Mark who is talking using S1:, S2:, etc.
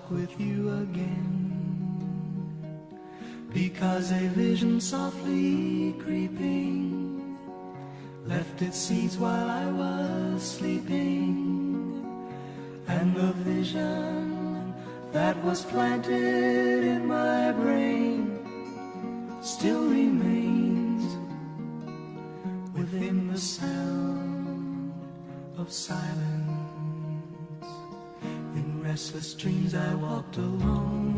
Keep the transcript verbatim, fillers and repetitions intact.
S1: with you again. Because a vision softly creeping left its seeds while I was sleeping, and the vision that was planted in my brain still remains within the sound of silence. In restless dreams I walked alone,